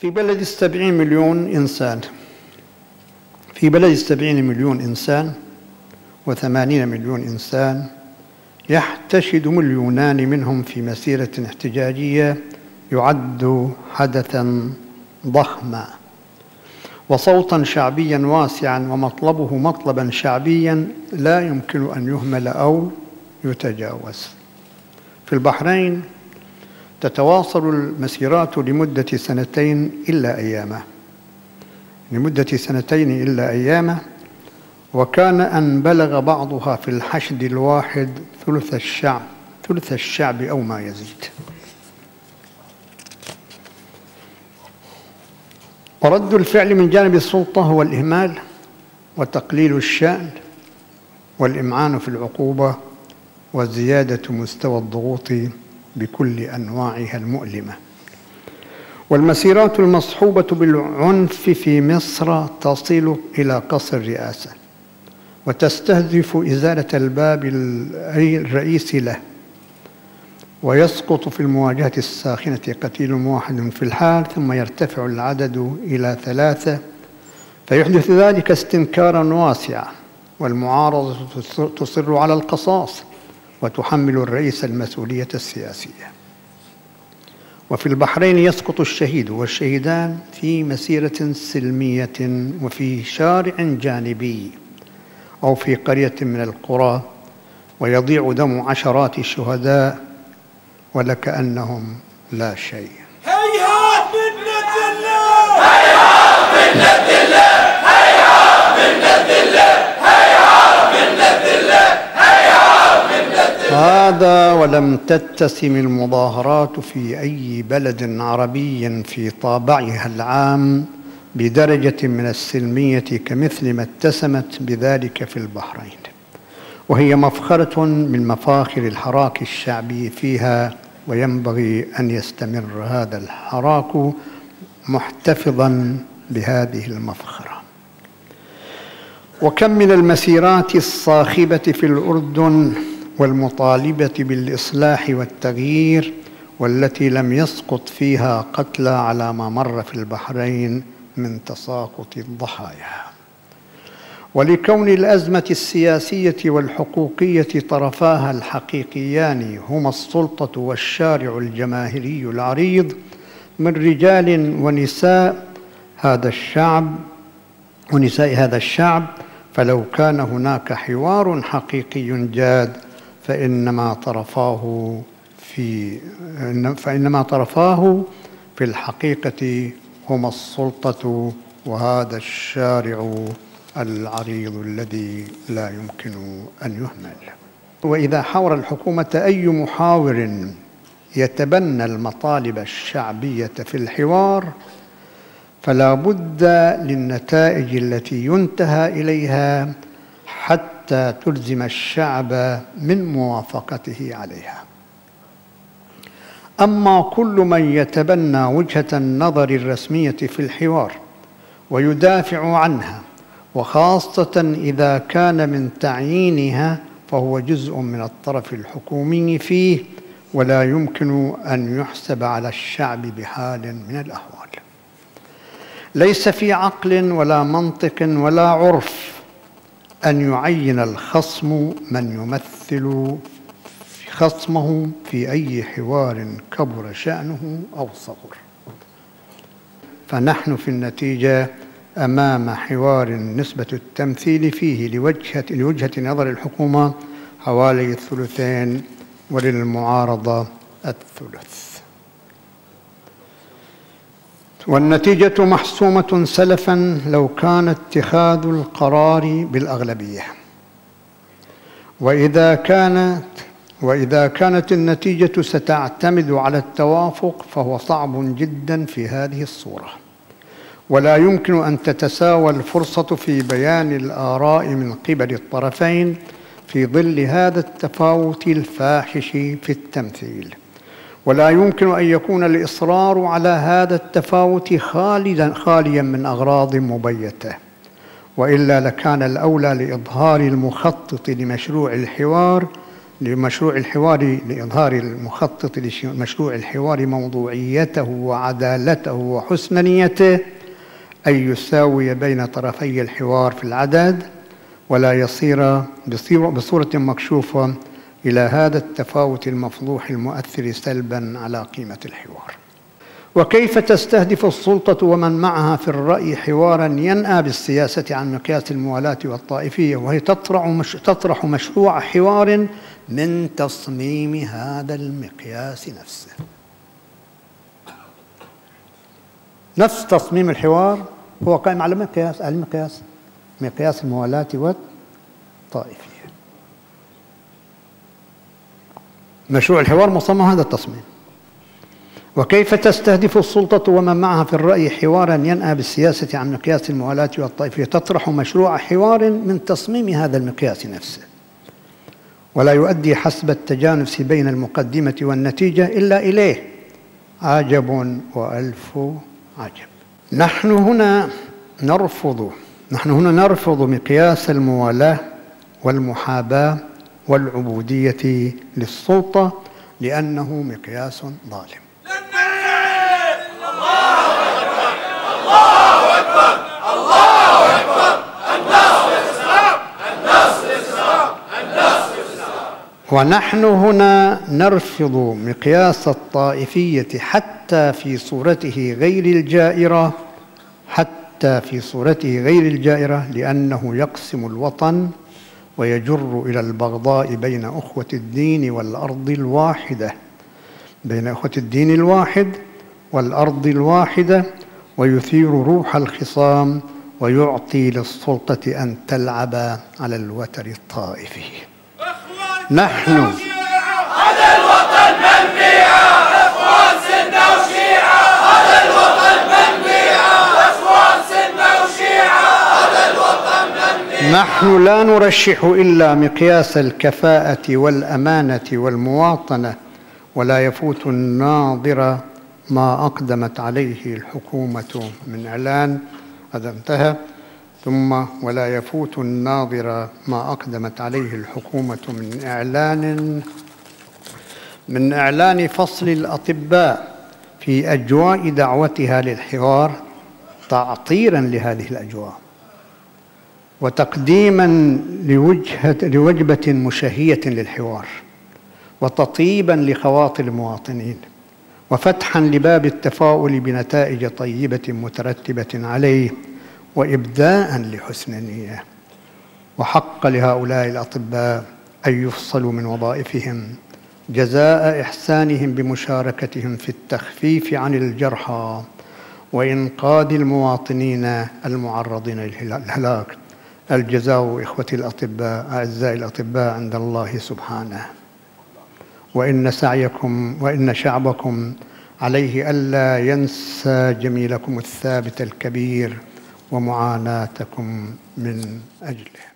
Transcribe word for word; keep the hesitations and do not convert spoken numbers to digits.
في بلد السبعين مليون إنسان في بلد السبعين مليون إنسان وثمانين مليون إنسان يحتشد مليونان منهم في مسيرة احتجاجية يعد حدثاً ضخماً وصوتاً شعبياً واسعاً ومطلبه مطلباً شعبياً لا يمكن أن يهمل أو يتجاوز. في البحرين تتواصل المسيرات لمدة سنتين إلا أيامه لمدة سنتين إلا أيامه وكان أن بلغ بعضها في الحشد الواحد ثلث الشعب ثلث الشعب أو ما يزيد. ورد الفعل من جانب السلطة هو الإهمال وتقليل الشأن والإمعان في العقوبة وزيادة مستوى الضغوط بكل أنواعها المؤلمة. والمسيرات المصحوبة بالعنف في مصر تصل إلى قصر الرئاسة وتستهدف إزالة الباب الرئيسي له، ويسقط في المواجهة الساخنة قتيل واحد في الحال ثم يرتفع العدد إلى ثلاثة، فيحدث ذلك استنكارا واسعا، والمعارضة تصر على القصاص وتحمل الرئيس المسؤولية السياسية. وفي البحرين يسقط الشهيد والشهيدان في مسيرة سلمية وفي شارع جانبي أو في قرية من القرى، ويضيع دم عشرات الشهداء ولكأنهم لا شيء. هيهات من ند الله، هيهات من ند الله، هيهات من ند الله، هيهات من ند الله، هيهات من ند الله. هذا ولم تتسم المظاهرات في أي بلد عربي في طابعها العام بدرجة من السلمية كمثل ما اتسمت بذلك في البحرين، وهي مفخرة من مفاخر الحراك الشعبي فيها، وينبغي أن يستمر هذا الحراك محتفظاً بهذه المفخرة. وكم من المسيرات الصاخبة في الأردن والمطالبة بالإصلاح والتغيير والتي لم يسقط فيها قتلى على ما مر في البحرين من تساقط الضحايا. ولكون الأزمة السياسية والحقوقية طرفاها الحقيقيان هما السلطة والشارع الجماهيري العريض من رجال ونساء هذا الشعب ونساء هذا الشعب، فلو كان هناك حوار حقيقي جاد فإنما طرفاه في فإنما طرفاه في الحقيقة هما السلطة وهذا الشارع العريض الذي لا يمكن أن يهمل. وإذا حاور الحكومة أي محاور يتبنى المطالب الشعبية في الحوار فلا بد للنتائج التي ينتهى إليها حتى تلزم الشعب من موافقته عليها. أما كل من يتبنى وجهة النظر الرسمية في الحوار ويدافع عنها، وخاصة إذا كان من تعيينها، فهو جزء من الطرف الحكومي فيه ولا يمكن أن يحسب على الشعب بحال من الأحوال. ليس في عقل ولا منطق ولا عرف أن يعين الخصم من يمثل خصمه في أي حوار كبر شأنه أو صغر. فنحن في النتيجة أمام حوار نسبة التمثيل فيه لوجهة, لوجهة نظر الحكومة حوالي الثلثين وللمعارضة الثلث، والنتيجة محسومة سلفا لو كان اتخاذ القرار بالأغلبية. وإذا كانت وإذا كانت النتيجة ستعتمد على التوافق فهو صعب جدا في هذه الصورة، ولا يمكن أن تتساوى الفرصة في بيان الآراء من قبل الطرفين في ظل هذا التفاوت الفاحش في التمثيل، ولا يمكن أن يكون الإصرار على هذا التفاوت خالدا خاليا من أغراض مبيتة، وإلا لكان الأولى لإظهار المخطط لمشروع الحوار لمشروع الحوار لإظهار المخطط لمشروع الحوار موضوعيته وعدالته وحسن نيته أن يساوي بين طرفي الحوار في العدد ولا يصير بصورة مكشوفة إلى هذا التفاوت المفضوح المؤثر سلباً على قيمة الحوار. وكيف تستهدف السلطة ومن معها في الرأي حواراً ينأى بالسياسة عن مقياس الموالاة والطائفية وهي تطرح, مش تطرح مشروع حوار من تصميم هذا المقياس نفسه. نفس تصميم الحوار هو قائم على مقياس المقياس مقياس الموالاة والطائفية. مشروع الحوار مصمم هذا التصميم. وكيف تستهدف السلطة ومن معها في الرأي حواراً ينأى بالسياسة عن مقياس الموالاة والطائفية تطرح مشروع حوار من تصميم هذا المقياس نفسه ولا يؤدي حسب التجانس بين المقدمة والنتيجة إلا إليه. عجب وألف عجب. نحن هنا نرفض نحن هنا نرفض مقياس الموالاة والمحاباة والعبودية للسلطة لأنه مقياس ظالم. ونحن هنا نرفض مقياس الطائفية حتى في صورته غير الجائرة حتى في صورته غير الجائرة لأنه يقسم الوطن ويجر إلى البغضاء بين أخوة الدين والأرض الواحدة بين أخوة الدين الواحد والأرض الواحدة ويثير روح الخصام ويعطي للسلطة أن تلعب على الوتر الطائفي. نحن هذا الوطن منبيعة إخوان سنة وشيعة هذا الوطن منبيعة إخوان سنة وشيعة هذا الوطن منبيعة. نحن لا نرشح إلا مقياس الكفاءة والأمانة والمواطنة ولا يفوت الناظر ما أقدمت عليه الحكومة من إعلان. هذا انتهى. ثم ولا يفوت الناظر ما أقدمت عليه الحكومة من إعلان من إعلان فصل الأطباء في أجواء دعوتها للحوار تعطيراً لهذه الأجواء وتقديماً لوجهة لوجبة مشهية للحوار وتطيباً لخواطر المواطنين وفتحاً لباب التفاؤل بنتائج طيبة مترتبة عليه وإبداءً لحسن النية. وحق لهؤلاء الأطباء أن يفصلوا من وظائفهم جزاء إحسانهم بمشاركتهم في التخفيف عن الجرحى وإنقاذ المواطنين المعرضين للهلاك. الجزاء إخوتي الأطباء أعزائي الأطباء عند الله سبحانه. وإن سعيكم وإن شعبكم عليه ألا ينسى جميلكم الثابت الكبير ومعاناتكم من أجله.